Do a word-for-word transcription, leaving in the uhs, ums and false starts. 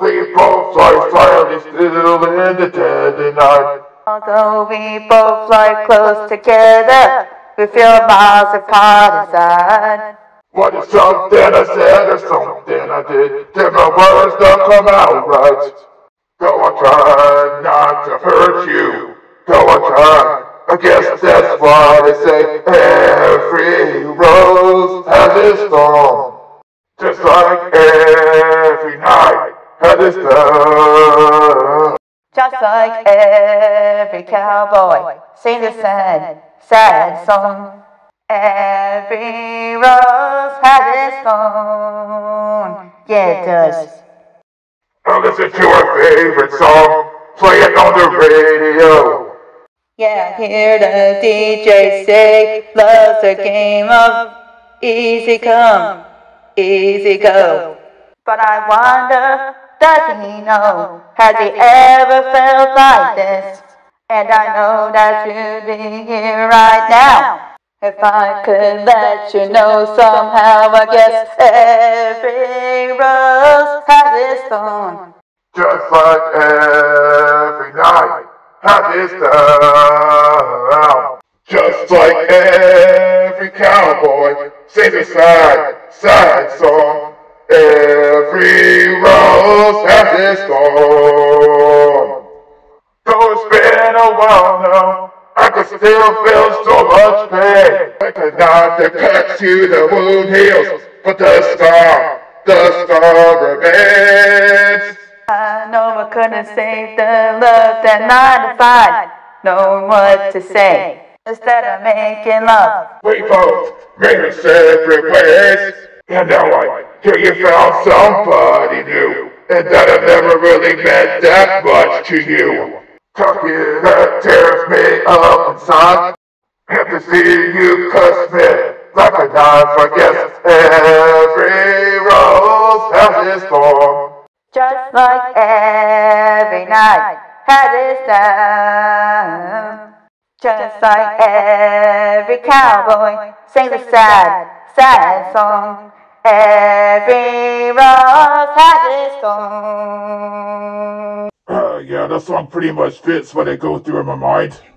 We both lie silently still in the dead of night. Although we both lie close together, we feel miles apart inside. What is something I said or something I did? Different words don't come out right. Go on, try not to hurt you. Go on, try. I guess that's why they say every rose has its thorn. Just like every night has its thorn. Just like every cowboy sings a sad, sad song. Every rose has its thorn. Yeah, it does. Now listen to our favorite song, play it on the radio. Yeah, I hear the D J say, love's a game of easy come, easy go. But I wonder, does he know? Has he ever felt like this? And I know that you'd be here right now. If I could let you know somehow, I guess every rose has its thorn. Just like every night has its thorn. Just like every cowboy sings a sad, sad song. Every rose has its thorn. Though it's been a while now, I can still feel so much pain. Like a knife that cuts to the wound heals, but the scar, the scar remains. I know I couldn't save the love that nine to five, knowing what to say instead of making love. We both made our separate ways, and now I hear you found somebody new, and that I never really meant that much to you. Talking that tears me up inside, and to see you cuss me like a knife. I guess every rose has its thorn. Just like every night has its time. Just like every cowboy sings a sad, sad song. Every rose has its thorn. Uh, yeah, that song pretty much fits what I go through in my mind.